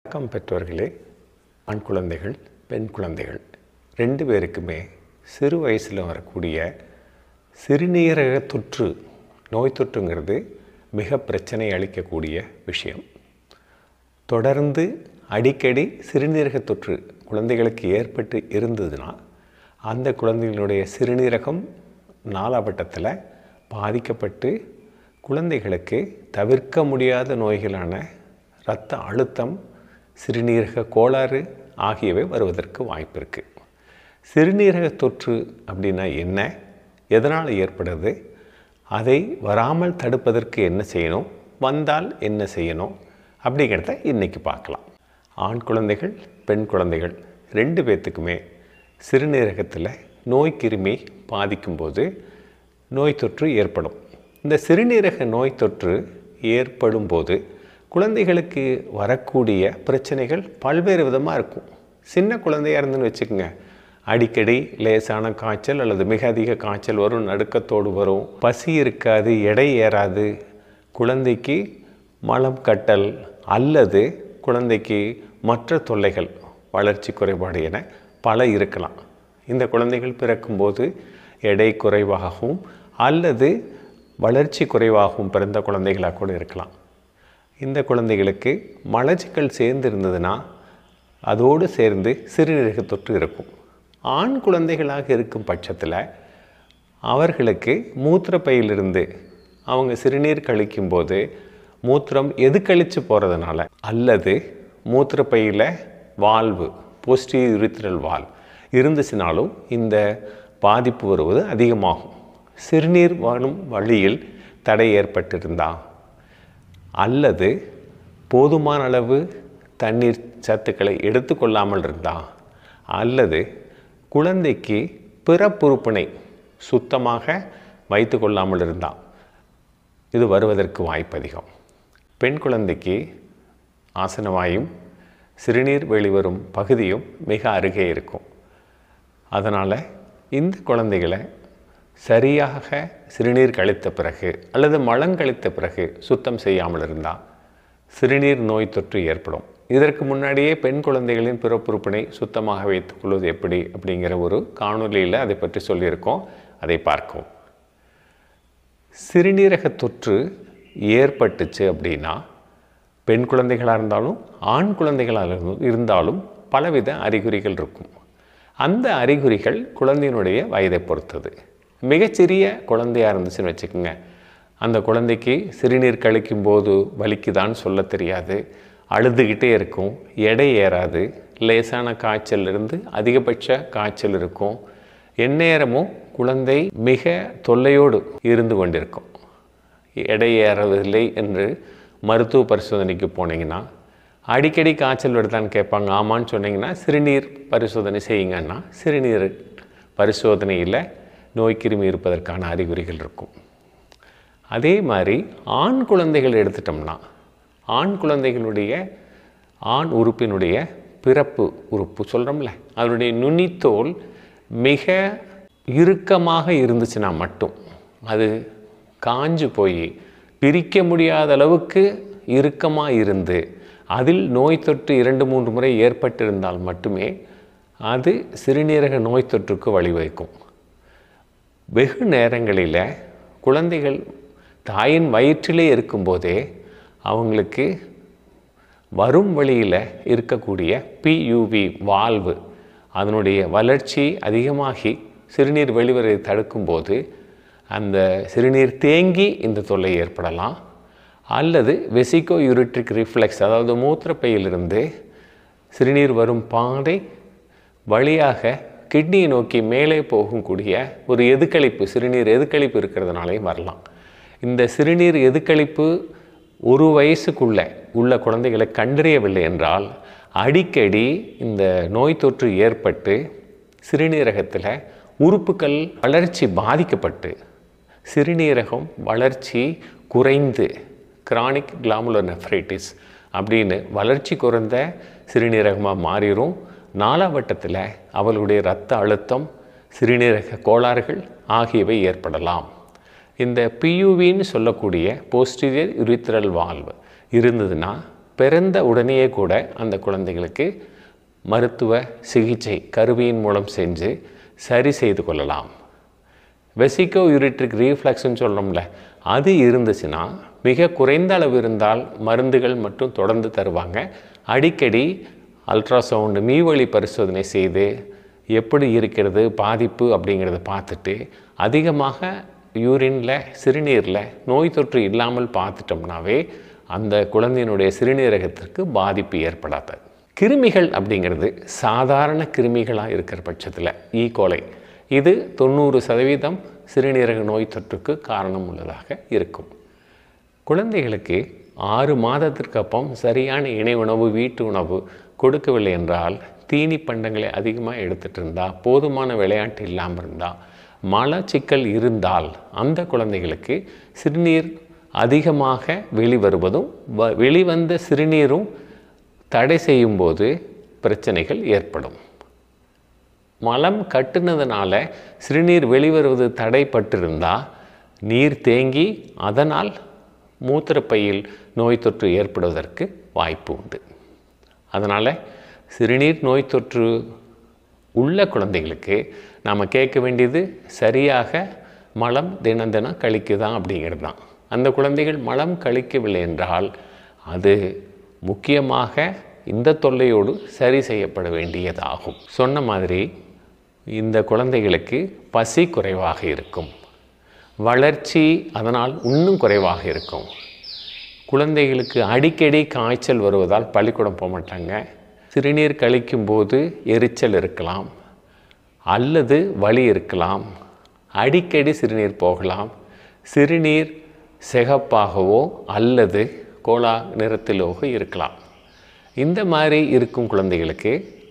வணக்கம் பெற்றோர்களே. ஆண் குழந்தைகள், பெண் குழந்தைகள் 2 பேருக்குமே சிறு வயசில் வரக்கூடிய சிறுநீரக தொற்று நோய் தொற்றுங்கிறது மிக பிரச்சனை அளிக்கக்கூடிய விஷயம். தொடர்ந்து அடிக்கடி சிறுநீரக தொற்று குழந்தைகளுக்கு ஏற்பட்டு இருந்ததுன்னா அந்த குழந்தைகளுடைய சிறுநீரகம் நாளாவட்டத்தில் பாதிக்கப்பட்டு குழந்தைகளுக்கு தவிர்க்க முடியாத நோய்களான இரத்த அழுத்தம், சிறுநீரக கோளாறு ஆகியவை வருவதற்கு வாய்ப்பு இருக்குது. சிறுநீரக தொற்று அப்படின்னா என்ன, எதனால் ஏற்படுது, அதை வராமல் தடுப்பதற்கு என்ன செய்யணும், வந்தால் என்ன செய்யணும் அப்படிங்கிறத இன்றைக்கி பார்க்கலாம். ஆண் குழந்தைகள், பெண் குழந்தைகள் 2 பேர்த்துக்குமே சிறுநீரகத்தில் நோய் கிருமி பாதிக்கும்போது நோய் தொற்று ஏற்படும். இந்த சிறுநீரக நோய் தொற்று ஏற்படும் போது குழந்தைகளுக்கு வரக்கூடிய பிரச்சனைகள் பல்வேறு விதமாக இருக்கும். சின்ன குழந்தையாக இருந்துன்னு வச்சுக்கோங்க, அடிக்கடி லேசான காய்ச்சல் அல்லது மிக அதிக காய்ச்சல் வரும், நடுக்கத்தோடு வரும், பசி இருக்காது, எடை ஏறாது, குழந்தைக்கு மலம் கட்டல் அல்லது குழந்தைக்கு மற்ற தொல்லைகள், வளர்ச்சி குறைபாடு என பல இருக்கலாம். இந்த குழந்தைகள் பிறக்கும்போது எடை குறைவாகவும் அல்லது வளர்ச்சி குறைவாகவும் பிறந்த குழந்தைகளாக கூட இருக்கலாம். இந்த குழந்தைகளுக்கு மலச்சிக்கல் சேர்ந்து இருந்ததுன்னா அதோடு சேர்ந்து சிறுநீரக தொற்று இருக்கும். ஆண் குழந்தைகளாக இருக்கும் பட்சத்தில் அவர்களுக்கு மூத்திரப்பையிலிருந்து அவங்க சிறுநீர் கழிக்கும்போது மூத்திரம் எதுக்கழித்து போகிறதுனால அல்லது மூத்திரப்பையில் வால்வு, போஸ்டீரியர் யூரித்ரல் வால்வ் இருந்துச்சுனாலும் இந்த பாதிப்பு வருவது அதிகமாகும். சிறுநீர் வரும் வழியில் தடை ஏற்பட்டிருந்தா அல்லது போதுமான அளவு தண்ணீர் சத்துக்களை எடுத்துக்கொள்ளாமல் இருந்தால் அல்லது குழந்தைக்கு பிறப்புறுப்பினை சுத்தமாக வைத்து கொள்ளாமல் இருந்தால் இது வருவதற்கு வாய்ப்பு அதிகம். பெண் குழந்தைக்கு ஆசனவாயும் சிறுநீர் வெளிவரும் பகுதியும் மிக அருகே இருக்கும். அதனால் இந்த குழந்தைகளை சரியாக சிறுநீர் கழித்த பிறகு அல்லது மலங்கழித்த பிறகு சுத்தம் செய்யாமல் இருந்தால் சிறுநீர் நோய் தொற்று ஏற்படும். இதற்கு முன்னாடியே பெண் குழந்தைகளின் பிறப்புறுப்பினை சுத்தமாக வைத்துக் கொள்வது எப்படி அப்படிங்கிற ஒரு காணொலியில் அதை பற்றி சொல்லியிருக்கோம், அதை பார்க்கவும். சிறுநீரக தொற்று ஏற்பட்டுச்சு அப்படின்னா பெண் குழந்தைகளாக இருந்தாலும் ஆண் குழந்தைகளாக இருந்தாலும் பலவித அறிகுறிகள் இருக்கும். அந்த அறிகுறிகள் குழந்தையினுடைய வயதை பொறுத்தது. மிகச்சிறிய குழந்தையாக இருந்துச்சுன்னு வச்சுக்கோங்க, அந்த குழந்தைக்கு சிறுநீர் கழிக்கும்போது வலிக்குதான்னு சொல்ல தெரியாது, அழுதுகிட்டே இருக்கும், எடை ஏறாது, லேசான காய்ச்சல் இருந்து அதிகபட்ச காய்ச்சல் இருக்கும், எந்நேரமும் குழந்தை மிக தொல்லையோடு இருந்து கொண்டிருக்கும். எடை ஏறவில்லை என்று மருத்துவ பரிசோதனைக்கு போனீங்கன்னா அடிக்கடி காய்ச்சல் வருதான்னு கேட்பாங்க. ஆமான்னு சொன்னீங்கன்னா சிறுநீர் பரிசோதனை செய்யுங்கன்னா சிறுநீர் பரிசோதனையில் நோய் கிருமி இருப்பதற்கான அறிகுறிகள் இருக்கும். அதே மாதிரி ஆண் குழந்தைகள் எடுத்துட்டோம்னா ஆண் குழந்தைகளுடைய ஆண் உறுப்பினுடைய பிறப்பு உறுப்பு சொல்கிறோம்ல, அதனுடைய நுனித்தோல் மிக இறுக்கமாக இருந்துச்சுன்னா மட்டும், அது காஞ்சு போய் பிரிக்க முடியாத அளவுக்கு இறுக்கமாக இருந்து அதில் நோய் தொற்று 2-3 முறை ஏற்பட்டிருந்தால் மட்டுமே அது சிறுநீரக நோய் தொற்றுக்கு வழிவகுக்கும். வெகு நேரங்களில் குழந்தைகள் தாயின் வயிற்றிலே இருக்கும்போதே அவங்களுக்கு வரும் வழியில் இருக்கக்கூடிய பியூவி வால்வு அதனுடைய வளர்ச்சி அதிகமாகி சிறுநீர் வெளிவரை தடுக்கும்போது அந்த சிறுநீர் தேங்கி இந்த தொல்லை ஏற்படலாம். அல்லது வெசிகோ யூரிட்ரிக் ரிஃப்ளெக்ஸ், அதாவது மூத்திரப்பையிலிருந்து சிறுநீர் வரும் பாதை வழியாக கிட்னியை நோக்கி மேலே போகக்கூடிய ஒரு எதுக்களிப்பு, சிறுநீர் எதுக்களிப்பு இருக்கிறதுனாலையும் வரலாம். இந்த சிறுநீர் எதுக்களிப்பு 1 வயசுக்குள்ளே உள்ள குழந்தைகளை கண்டறியவில்லை என்றால் அடிக்கடி இந்த நோய் தொற்று ஏற்பட்டு சிறுநீரகத்தில் உறுப்புகள் வளர்ச்சி பாதிக்கப்பட்டு சிறுநீரகம் வளர்ச்சி குறைந்து கிரானிக் கிளாமுலர் நெஃப்ரைட்டிஸ் அப்படின்னு வளர்ச்சி குறைந்த சிறுநீரகமாக மாறிடும். நாளாவட்டத்தில் அவளுடைய இரத்த அழுத்தம், சிறுநீரக கோளாறுகள் ஆகியவை ஏற்படலாம். இந்த பியூவின்னு சொல்லக்கூடிய போஸ்டீரியர் யூரித்ரல் வால்வு இருந்ததுன்னா பிறந்த உடனேயே கூட அந்த குழந்தைகளுக்கு மருத்துவ சிகிச்சை கருவியின் மூலம் செஞ்சு சரி செய்து கொள்ளலாம். வெசிகோ யூரிட்ரிக் ரீஃப்ளக்ஸ்ன்னு சொல்கிறோம்ல, அது இருந்துச்சுன்னா மிக குறைந்த அளவு இருந்தால் மருந்துகள் மட்டும் தொடர்ந்து தருவாங்க. அடிக்கடி அல்ட்ராசவுண்டு மீவழி பரிசோதனை செய்து எப்படி இருக்கிறது பாதிப்பு அப்படிங்கிறத பார்த்துட்டு அதிகமாக யூரினில் சிறுநீரில் நோய் தொற்று இல்லாமல் பார்த்துட்டோம்னாவே அந்த குழந்தையினுடைய சிறுநீரகத்திற்கு பாதிப்பு ஏற்படாது. கிருமிகள் அப்படிங்கிறது சாதாரண கிருமிகளாக இருக்கிற பட்சத்தில் ஈகோலை இது 90% சிறுநீரக நோய் தொற்றுக்கு காரணம் உள்ளதாக இருக்கும். குழந்தைகளுக்கு 6 மாதத்திற்கு அப்புறம் சரியான இணை உணவு வீட்டு உணவு கொடுக்கவில்லை என்றால், தீனி பண்டங்களை அதிகமாக எடுத்துகிட்டு இருந்தால், போதுமான விளையாட்டு இல்லாமல் இருந்தால், மலச்சிக்கல் இருந்தால் அந்த குழந்தைகளுக்கு சிறுநீர் அதிகமாக வெளிவருவதும் வெளிவந்த சிறுநீரும் தடை செய்யும்போது பிரச்சனைகள் ஏற்படும். மலம் கட்டுனதுனால சிறுநீர் வெளிவருவது தடைப்பட்டிருந்தால் நீர் தேங்கி அதனால் மூத்திரப்பையில் நோய் தொற்று ஏற்படுவதற்கு வாய்ப்பு உண்டு. அதனால் சிறுநீர் நோய் தொற்று உள்ள குழந்தைகளுக்கு நாம் கேட்க வேண்டியது சரியாக மலம் தினம் கழிக்குதா அப்படிங்கிறது தான். அந்த குழந்தைகள் மலம் கழிக்கவில்லை என்றால் அது முக்கியமாக இந்த தொல்லையோடு சரி செய்யப்பட வேண்டியதாகும். சொன்ன மாதிரி இந்த குழந்தைகளுக்கு பசி குறைவாக இருக்கும், வளர்ச்சி அதனால் இன்னும் குறைவாக இருக்கும். குழந்தைகளுக்கு அடிக்கடி காய்ச்சல் வருவதால் பள்ளிக்கூடம் போக மாட்டாங்க. சிறுநீர் கழிக்கும்போது எரிச்சல் இருக்கலாம் அல்லது வலி இருக்கலாம். அடிக்கடி சிறுநீர் போகலாம். சிறுநீர் சிகப்பாகவோ அல்லது கோலா நிறத்திலோ இருக்கலாம். இந்த மாதிரி இருக்கும் குழந்தைகளுக்கு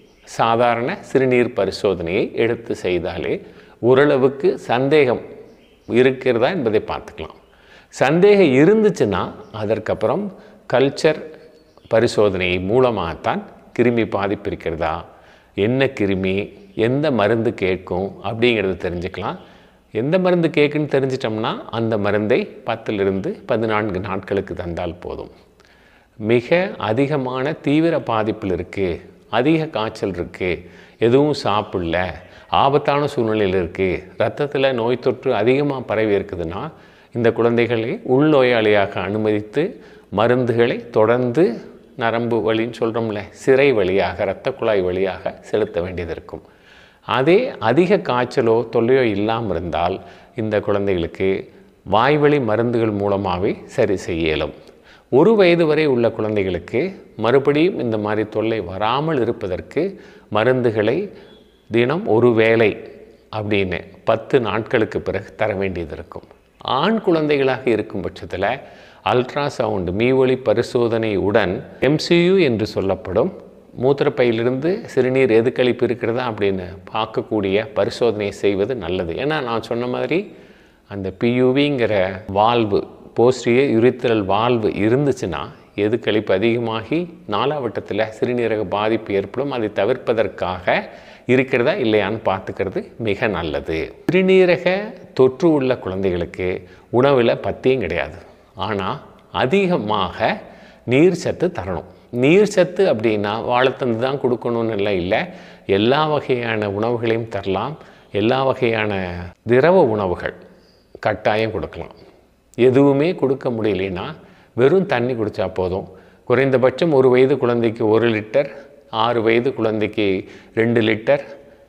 சாதாரண சிறுநீர் பரிசோதனையை எடுத்து செய்தாலே ஓரளவுக்கு சந்தேகம் இருக்கிறதா என்பதை பார்த்துக்கலாம். சந்தேகம் இருந்துச்சுன்னா அதற்கப்புறம் கல்ச்சர் பரிசோதனை மூலமாகத்தான் கிருமி பாதிப்பு இருக்கிறதா, என்ன கிருமி, எந்த மருந்து கேட்கும் அப்படிங்கிறத தெரிஞ்சுக்கலாம். எந்த மருந்து கேட்குன்னு தெரிஞ்சிட்டோம்னா அந்த மருந்தை 10லிருந்து 14 நாட்களுக்கு தந்தால் போதும். மிக அதிகமான தீவிர பாதிப்பில் இருக்குது, அதிக காய்ச்சல் இருக்குது, எதுவும் சாப்பிடல, ஆபத்தான சூழ்நிலையில் இருக்குது, இரத்தத்தில் நோய் தொற்று அதிகமாக பரவி இருக்குதுன்னா இந்த குழந்தைகளை உள்நோயாளியாக அனுமதித்து மருந்துகளை தொடர்ந்து நரம்பு வழின்னு சொல்கிறோம்ல, சிரை வழியாக இரத்த குழாய் வழியாக செலுத்த வேண்டியது இருக்கும். அதே அதிக காய்ச்சலோ தொல்லையோ இல்லாமல் இருந்தால் இந்த குழந்தைகளுக்கு வாய்வழி மருந்துகள் மூலமாகவே சரி செய்ய இயலும். 1 வயது வரை உள்ள குழந்தைகளுக்கு மறுபடியும் இந்த மாதிரி தொல்லை வராமல் இருப்பதற்கு மருந்துகளை தினம் 1 வேளை அப்படின்னு 10 நாட்களுக்கு பிறகு தர வேண்டியது இருக்கும். ஆண் குழந்தைகளாக இருக்கும் பட்சத்தில் அல்ட்ராசவுண்டு மீவொலி பரிசோதனையுடன் MCU என்று சொல்லப்படும் மூத்திரப்பையிலிருந்து சிறுநீர் எதுக்கழிப்பு இருக்கிறதா அப்படின்னு பார்க்கக்கூடிய பரிசோதனையை செய்வது நல்லது. ஏன்னா நான் சொன்ன மாதிரி அந்த PUVங்கிற வால்வு, போஸ்டிரியர் யூரித்ரல் வால்வு இருந்துச்சுன்னா எதுக்கழிப்பு அதிகமாகி நாளாவட்டத்தில் சிறுநீரக பாதிப்பு ஏற்படும். அதை தவிர்ப்பதற்காக இருக்கிறதா இல்லையான்னு பார்த்துக்கிறது மிக நல்லது. சிறுநீரக தொற்று உள்ள குழந்தைகளுக்கு உணவில் பத்தியம் கிடையாது, ஆனால் அதிகமாக நீர் சத்து தரணும். நீர் சத்து அப்படின்னா வாழைத்தண்டு தான் கொடுக்கணும்னு இல்லை, எல்லா வகையான உணவுகளையும் தரலாம். எல்லா வகையான திரவ உணவுகள் கட்டாயம் கொடுக்கலாம். எதுவுமே கொடுக்க முடியலன்னா வெறும் தண்ணி குடித்தா போதும். குறைந்தபட்சம் 1 வயது குழந்தைக்கு 1 லிட்டர், 6 வயது குழந்தைக்கு 2 லிட்டர்,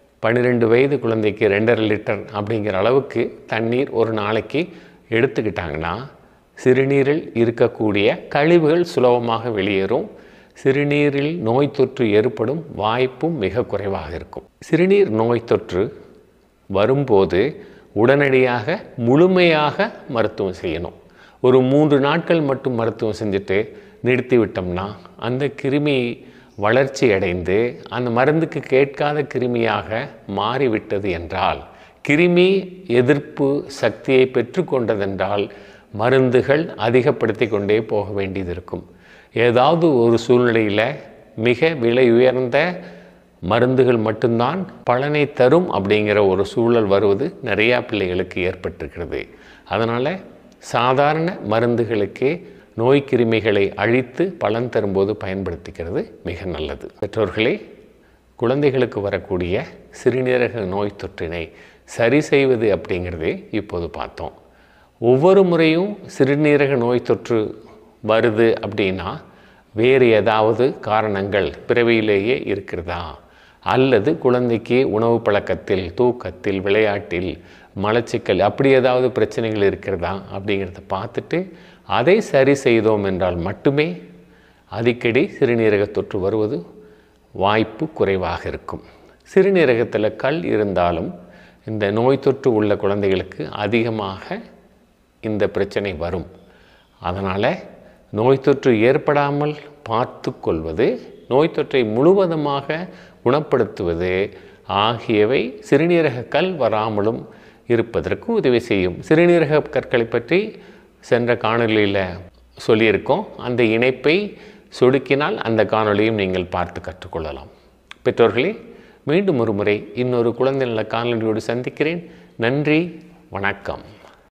12 வயது குழந்தைக்கு 2.5 லிட்டர் அப்படிங்கிற அளவுக்கு தண்ணீர் ஒரு நாளைக்கு எடுத்துக்கிட்டாங்கன்னா சிறுநீரில் இருக்கக்கூடிய கழிவுகள் சுலபமாக வெளியேறும். சிறுநீரில் நோய் தொற்று ஏற்படும் வாய்ப்பும் மிக குறைவாக இருக்கும். சிறுநீர் நோய் தொற்று வரும்போது உடனடியாக முழுமையாக மருத்துவம் செய்யணும். ஒரு 3 நாட்கள் மட்டும் மருத்துவம் செஞ்சுட்டு நிறுத்திவிட்டோம்னா அந்த கிருமி வளர்ச்சி அடைந்து அந்த மருந்துக்கு கேட்காத கிருமியாக மாறிவிட்டது என்றால், கிருமி எதிர்ப்பு சக்தியை பெற்றுக்கொண்டதென்றால் மருந்துகள் அதிகப்படுத்தி கொண்டே போக வேண்டியது இருக்கும். ஏதாவது ஒரு சூழ்நிலையில் மிக விலை உயர்ந்த மருந்துகள் மட்டும்தான் பலனை தரும் அப்படிங்கிற ஒரு சூழல் வருவது நிறையா பிள்ளைகளுக்கு ஏற்பட்டிருக்கிறது. அதனால் சாதாரண மருந்துகளுக்கு நோய் கிருமிகளை அழித்து பலன் தரும்போது பயன்படுத்திக்கிறது மிக நல்லது. பெற்றோர்களே, குழந்தைகளுக்கு வரக்கூடிய சிறுநீரக நோய் தொற்றினை சரி செய்வது அப்படிங்கிறதே இப்போது பார்த்தோம். ஒவ்வொரு முறையும் சிறுநீரக நோய் தொற்று வருது அப்படின்னா வேறு ஏதாவது காரணங்கள் பிறவியிலேயே இருக்கிறதா, அல்லது குழந்தைக்கு உணவு பழக்கத்தில், தூக்கத்தில், விளையாட்டில், மலச்சிக்கல் அப்படி ஏதாவது பிரச்சனைகள் இருக்கிறதா அப்படிங்கிறத பார்த்துட்டு அதை சரி செய்தோம் என்றால் மட்டுமே அடிக்கடி சிறுநீரக தொற்று வருவது வாய்ப்பு குறைவாக இருக்கும். சிறுநீரகத்தில் கல் இருந்தாலும் இந்த நோய் தொற்று உள்ள குழந்தைகளுக்கு அதிகமாக இந்த பிரச்சனை வரும். அதனால் நோய் தொற்று ஏற்படாமல் பார்த்து கொள்வது, நோய் தொற்றை முழுவதுமாக குணப்படுத்துவது ஆகியவை சிறுநீரக கல் வராமலும் இருப்பதற்கு உதவி செய்யும். சிறுநீரக கற்களை பற்றி சென்ற காணொலியில் சொல்லியிருக்கோம். அந்த இணைப்பை சொடுக்கினால் அந்த காணொலியும் நீங்கள் பார்த்து கற்றுக்கொள்ளலாம். பெற்றோர்களே, மீண்டும் ஒரு முறை இன்னொரு குழந்தை நல காணொலியோடு சந்திக்கிறேன். நன்றி, வணக்கம்.